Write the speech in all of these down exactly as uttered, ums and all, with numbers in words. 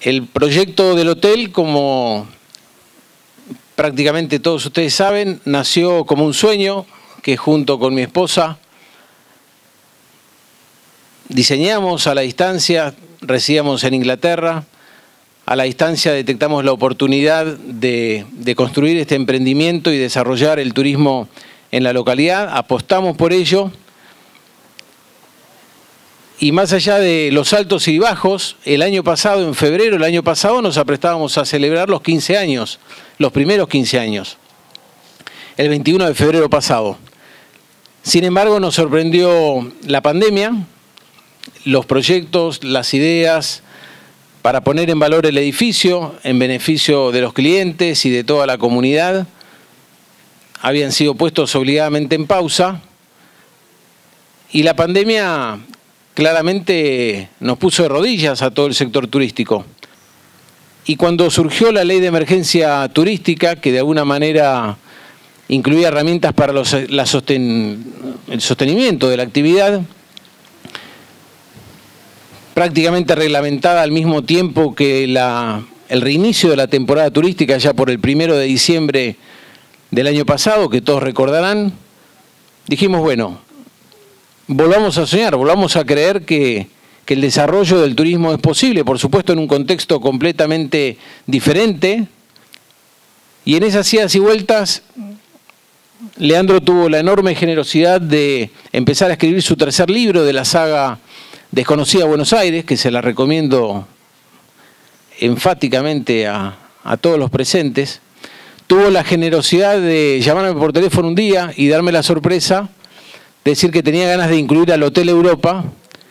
El proyecto del hotel, como prácticamente todos ustedes saben, nació como un sueño que junto con mi esposa diseñamos a la distancia, residíamos en Inglaterra, a la distancia detectamos la oportunidad de, de construir este emprendimiento y desarrollar el turismo en la localidad, apostamos por ello. Y más allá de los altos y bajos, el año pasado, en febrero del año pasado, nos aprestábamos a celebrar los quince años, los primeros quince años, el veintiuno de febrero pasado. Sin embargo, nos sorprendió la pandemia, los proyectos, las ideas para poner en valor el edificio en beneficio de los clientes y de toda la comunidad habían sido puestos obligadamente en pausa, y la pandemia claramente nos puso de rodillas a todo el sector turístico. Y cuando surgió la ley de emergencia turística, que de alguna manera incluía herramientas para los, la sosten, el sostenimiento de la actividad, prácticamente reglamentada al mismo tiempo que la, el reinicio de la temporada turística, ya por el primero de diciembre del año pasado, que todos recordarán, dijimos, bueno, volvamos a soñar, volvamos a creer que, que el desarrollo del turismo es posible, por supuesto en un contexto completamente diferente. Y en esas idas y vueltas, Leandro tuvo la enorme generosidad de empezar a escribir su tercer libro de la saga Desconocida Buenos Aires, que se la recomiendo enfáticamente a, a todos los presentes. Tuvo la generosidad de llamarme por teléfono un día y darme la sorpresa decir que tenía ganas de incluir al Hotel Europa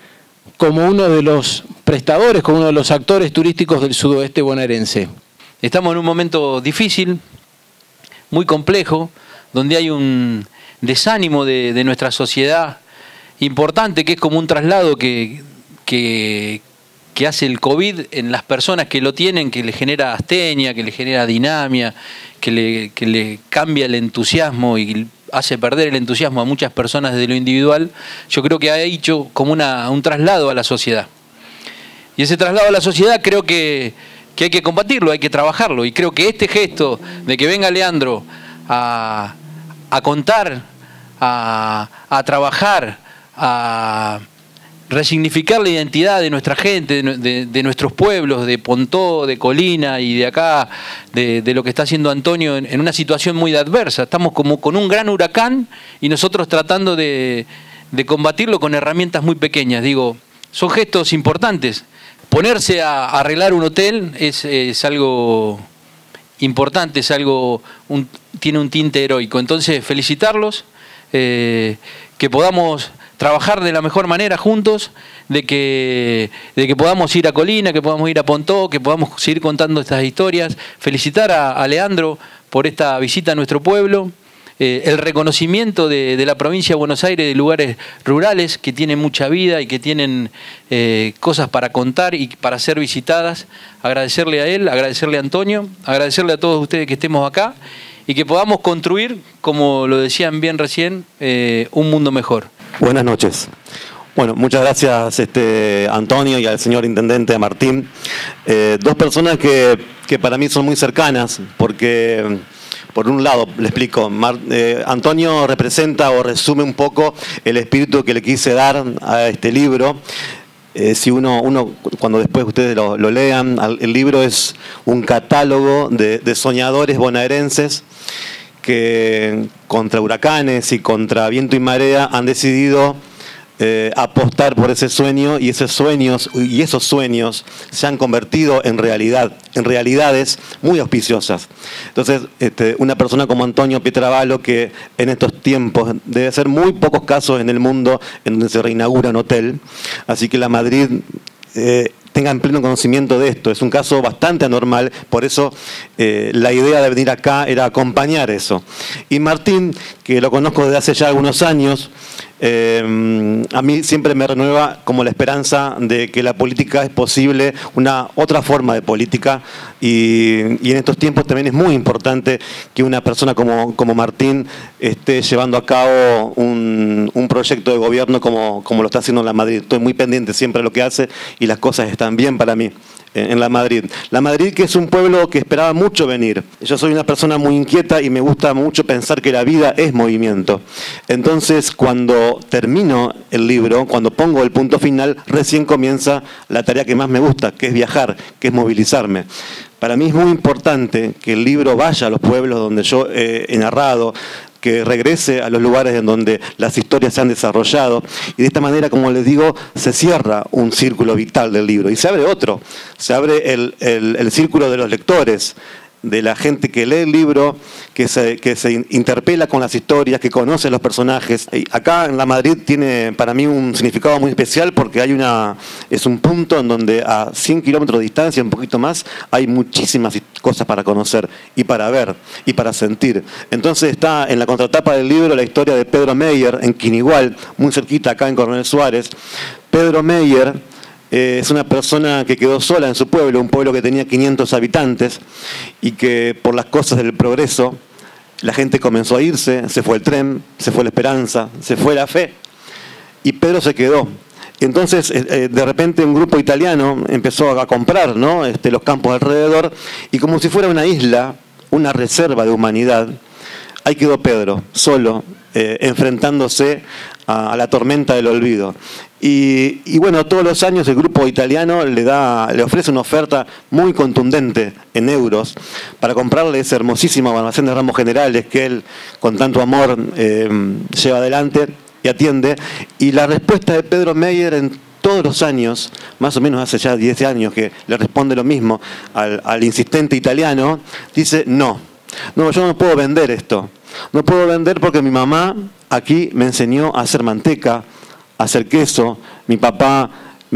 como uno de los prestadores, como uno de los actores turísticos del sudoeste bonaerense. Estamos en un momento difícil, muy complejo, donde hay un desánimo de, de nuestra sociedad importante, que es como un traslado que, que, que hace el COVID en las personas que lo tienen, que le genera astenia, que le genera dinamia, que le, que le cambia el entusiasmo y hace perder el entusiasmo a muchas personas desde lo individual. Yo creo que ha hecho como una, un traslado a la sociedad. Y ese traslado a la sociedad creo que, que hay que combatirlo, hay que trabajarlo. Y creo que este gesto de que venga Leandro a, a contar, a, a trabajar, a resignificar la identidad de nuestra gente, de, de, de nuestros pueblos, de Pontó, de Colina y de acá, de, de lo que está haciendo Antonio en, en una situación muy adversa. Estamos como con un gran huracán y nosotros tratando de, de combatirlo con herramientas muy pequeñas. Digo, son gestos importantes. Ponerse a, a arreglar un hotel es, es algo importante, es algo, un, tiene un tinte heroico. Entonces, felicitarlos, eh, que podamos trabajar de la mejor manera juntos, de que, de que podamos ir a Colina, que podamos ir a Pontó, que podamos seguir contando estas historias. Felicitar a, a Leandro por esta visita a nuestro pueblo, eh, el reconocimiento de, de la provincia de Buenos Aires de lugares rurales que tienen mucha vida y que tienen eh, cosas para contar y para ser visitadas. Agradecerle a él, agradecerle a Antonio, agradecerle a todos ustedes que estemos acá y que podamos construir, como lo decían bien recién, eh, un mundo mejor. Buenas noches. Bueno, muchas gracias este, Antonio y al señor Intendente Martín. Eh, dos personas que, que para mí son muy cercanas, porque por un lado, le explico, Mar, eh, Antonio representa o resume un poco el espíritu que le quise dar a este libro. Eh, si uno, uno, cuando después ustedes lo, lo lean, el libro es un catálogo de, de soñadores bonaerenses que contra huracanes y contra viento y marea han decidido eh, apostar por ese sueño, y esos sueños y esos sueños se han convertido en realidad, en realidades muy auspiciosas. Entonces, este, una persona como Antonio Pietrabalo, que en estos tiempos debe ser muy pocos casos en el mundo en donde se reinaugura un hotel, así que la Madrid eh, tengan pleno conocimiento de esto. Es un caso bastante anormal, por eso eh, la idea de venir acá era acompañar eso. Y Martín, que lo conozco desde hace ya algunos años, eh, a mí siempre me renueva como la esperanza de que la política es posible, una otra forma de política, y, y en estos tiempos también es muy importante que una persona como, como Martín esté llevando a cabo un, un proyecto de gobierno como, como lo está haciendo en la Madrid. Estoy muy pendiente siempre de lo que hace y las cosas están bien para mí. en la Madrid. La Madrid, que es un pueblo que esperaba mucho venir. Yo soy una persona muy inquieta y me gusta mucho pensar que la vida es movimiento. Entonces, cuando termino el libro, cuando pongo el punto final, recién comienza la tarea que más me gusta, que es viajar, que es movilizarme. Para mí es muy importante que el libro vaya a los pueblos donde yo eh, he narrado, que regrese a los lugares en donde las historias se han desarrollado, y de esta manera, como les digo, se cierra un círculo vital del libro y se abre otro, se abre el, el, el círculo de los lectores, de la gente que lee el libro, que se, que se interpela con las historias, que conoce los personajes. Y acá en la Madrid tiene para mí un significado muy especial porque hay una, es un punto en donde a cien kilómetros de distancia, un poquito más, hay muchísimas cosas para conocer y para ver y para sentir. Entonces está en la contratapa del libro la historia de Pedro Meyer en Quinigual, muy cerquita acá en Coronel Suárez. Pedro Meyer Eh, es una persona que quedó sola en su pueblo, un pueblo que tenía quinientos habitantes y que por las cosas del progreso la gente comenzó a irse, se fue el tren, se fue la esperanza, se fue la fe y Pedro se quedó. Entonces eh, de repente un grupo italiano empezó a comprar, ¿no? este, los campos alrededor y como si fuera una isla, una reserva de humanidad, ahí quedó Pedro, solo, eh, enfrentándose a, a la tormenta del olvido. Y, y bueno, todos los años el grupo italiano le da, le ofrece una oferta muy contundente en euros para comprarle ese hermosísimo almacén de ramos generales que él con tanto amor eh, lleva adelante y atiende. Y la respuesta de Pedro Meyer en todos los años, más o menos hace ya diez años que le responde lo mismo al, al insistente italiano, dice no, no, yo no puedo vender esto, no puedo vender porque mi mamá aquí me enseñó a hacer manteca, a hacer queso, mi papá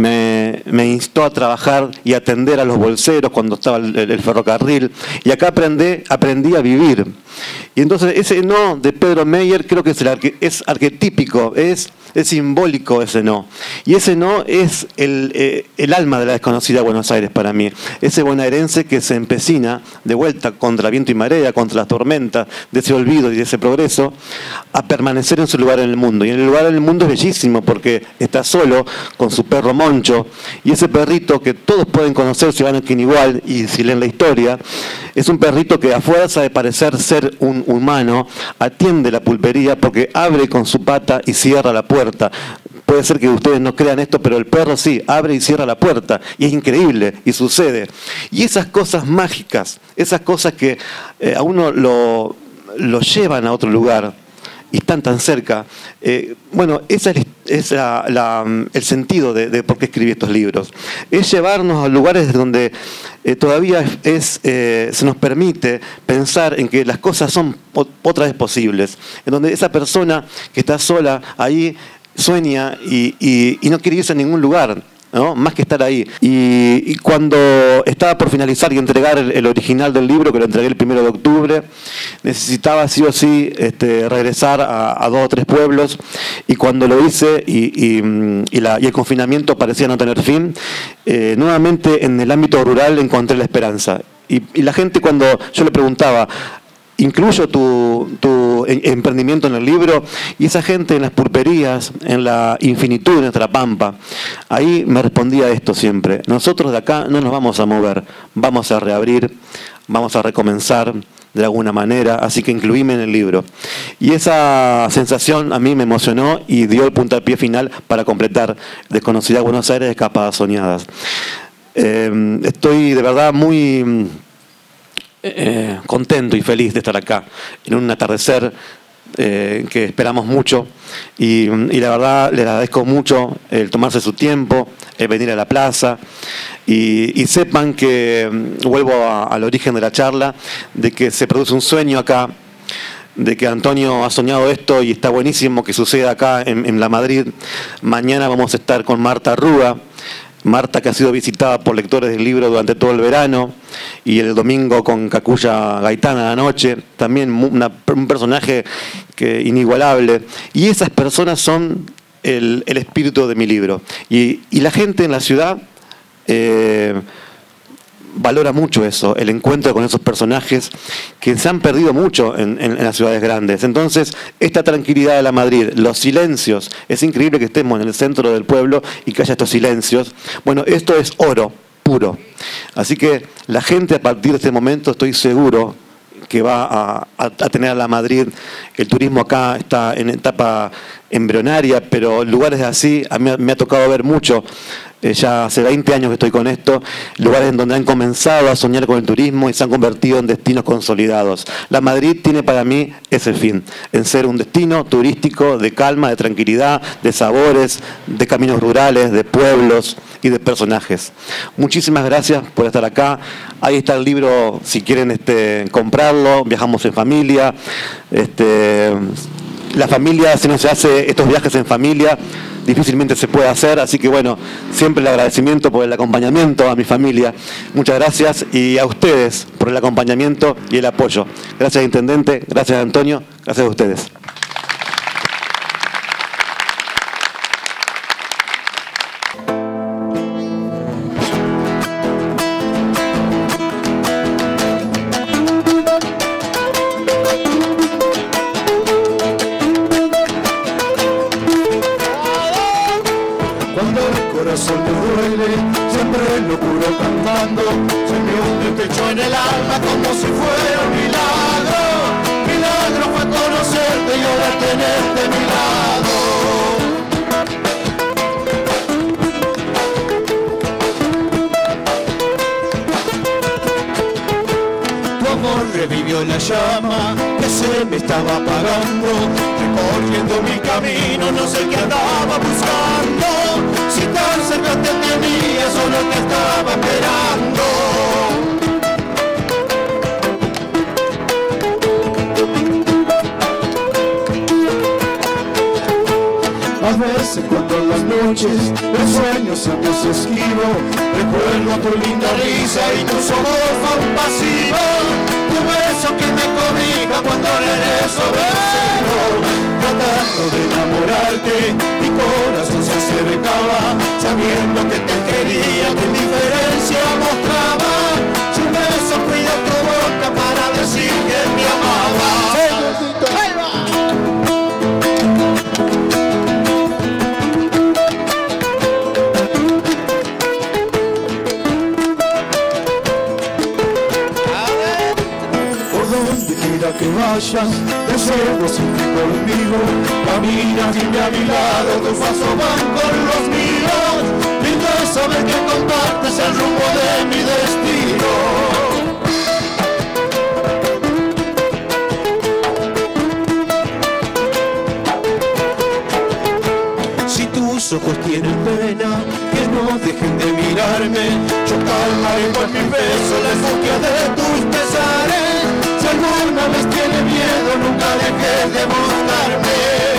me, me instó a trabajar y atender a los bolseros cuando estaba el, el, el ferrocarril, y acá aprendí, aprendí a vivir. Y entonces ese no de Pedro Meyer creo que es, el arque, es arquetípico, es, es simbólico ese no. Y ese no es el, eh, el alma de la desconocida Buenos Aires para mí. Ese bonaerense que se empecina de vuelta contra viento y marea, contra las tormentas, de ese olvido y de ese progreso, a permanecer en su lugar en el mundo. Y en el lugar en el mundo es bellísimo porque está solo con su perro Moncho, y ese perrito que todos pueden conocer si van a Quinigual y si leen la historia, es un perrito que a fuerza de parecer ser un humano, atiende la pulpería porque abre con su pata y cierra la puerta. Puede ser que ustedes no crean esto, pero el perro sí, abre y cierra la puerta, y es increíble, y sucede. Y esas cosas mágicas, esas cosas que eh, a uno lo, lo llevan a otro lugar, y están tan cerca, eh, bueno, ese es, es la, la, el sentido de, de por qué escribí estos libros. Es llevarnos a lugares donde eh, todavía es, eh, se nos permite pensar en que las cosas son otra vez posibles, en donde esa persona que está sola ahí sueña y, y, y no quiere irse a ningún lugar, ¿no? Más que estar ahí. Y, y cuando estaba por finalizar y entregar el, el original del libro, que lo entregué el primero de octubre, necesitaba sí o sí este, regresar a, a dos o tres pueblos, y cuando lo hice y, y, y, la, y el confinamiento parecía no tener fin, eh, nuevamente en el ámbito rural encontré la esperanza. Y, y la gente, cuando yo le preguntaba, incluyo tu, tu emprendimiento en el libro, y esa gente en las pulperías, en la infinitud de nuestra pampa, ahí me respondía esto siempre: nosotros de acá no nos vamos a mover, vamos a reabrir, vamos a recomenzar de alguna manera, así que incluíme en el libro. Y esa sensación a mí me emocionó y dio el puntapié final para completar Desconocida Buenos Aires, Escapadas Soñadas. Eh, estoy de verdad muy Eh, contento y feliz de estar acá en un atardecer eh, que esperamos mucho, y, y la verdad le agradezco mucho el tomarse su tiempo, el venir a la plaza, y, y sepan que vuelvo a, al origen de la charla, de que se produce un sueño acá, de que Antonio ha soñado esto y está buenísimo que suceda acá en, en la Madrid. Mañana vamos a estar con Marta Rúa, Marta, que ha sido visitada por lectores del libro durante todo el verano, y el domingo con Cacuya Gaitana a la noche, también una, un personaje que, inigualable. Y esas personas son el, el espíritu de mi libro. Y, y la gente en la ciudad eh, valora mucho eso, el encuentro con esos personajes que se han perdido mucho en, en, en las ciudades grandes. Entonces, esta tranquilidad de la Madrid, los silencios, es increíble que estemos en el centro del pueblo y que haya estos silencios. Bueno, esto es oro puro. Así que la gente a partir de este momento estoy seguro que va a, a, a tener a la Madrid. El turismo acá está en etapa embrionaria, pero lugares así, a mí me ha tocado ver mucho. Eh, ya hace veinte años que estoy con esto, lugares en donde han comenzado a soñar con el turismo y se han convertido en destinos consolidados. La Madrid tiene para mí ese fin, en ser un destino turístico de calma, de tranquilidad, de sabores, de caminos rurales, de pueblos y de personajes. Muchísimas gracias por estar acá. Ahí está el libro, si quieren este, comprarlo. Viajamos en familia. Este, la familia, si no se hace estos viajes en familia, difícilmente se puede hacer, así que bueno, siempre el agradecimiento por el acompañamiento a mi familia. Muchas gracias, y a ustedes por el acompañamiento y el apoyo. Gracias, Intendente, gracias, Antonio, gracias a ustedes. Revivió la llama que se me estaba apagando, recorriendo mi camino, no sé qué andaba buscando. Si tan cerca te tenía, solo te estaba esperando. A veces cuando en las noches el sueño se me hace esquivo, recuerdo tu linda risa y tus ojos compasivos. Tu beso que me cobija cuando regreso vecino. Tratando de enamorarte, mi corazón se acercaba, sabiendo que te quería, que indiferencia mostraba. Si un beso cuida tu boca para decir que me amaba. ¡Ahí va! Que vayas, deseo siempre conmigo. Caminas y a mi lado, tus pasos van con los míos. Lindo es saber que compartes el rumbo de mi destino. Si tus ojos tienen pena, que no dejen de mirarme. Yo calmaré con mis besos la angustia de tus pesares. Si alguna vez tiene miedo, nunca dejes de mostrarme.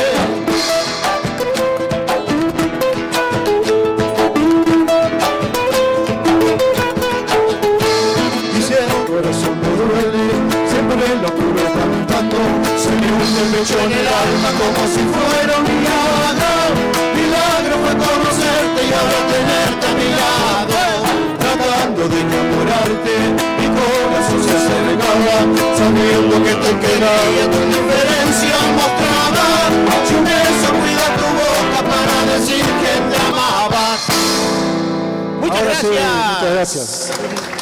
Dice el corazón no duele, siempre lo curo cantando. Se me hunde el pecho en el alma como si fuera un milagro. Milagro fue conocerte y ahora tenerte a mi lado. Tratando de enamorarte, mi corazón se acercaba, sabiendo que te quería, tu indiferencia mostraba. Si un beso cuida tu boca para decir que te amabas. Muchas Ahora gracias. Sí, muchas gracias.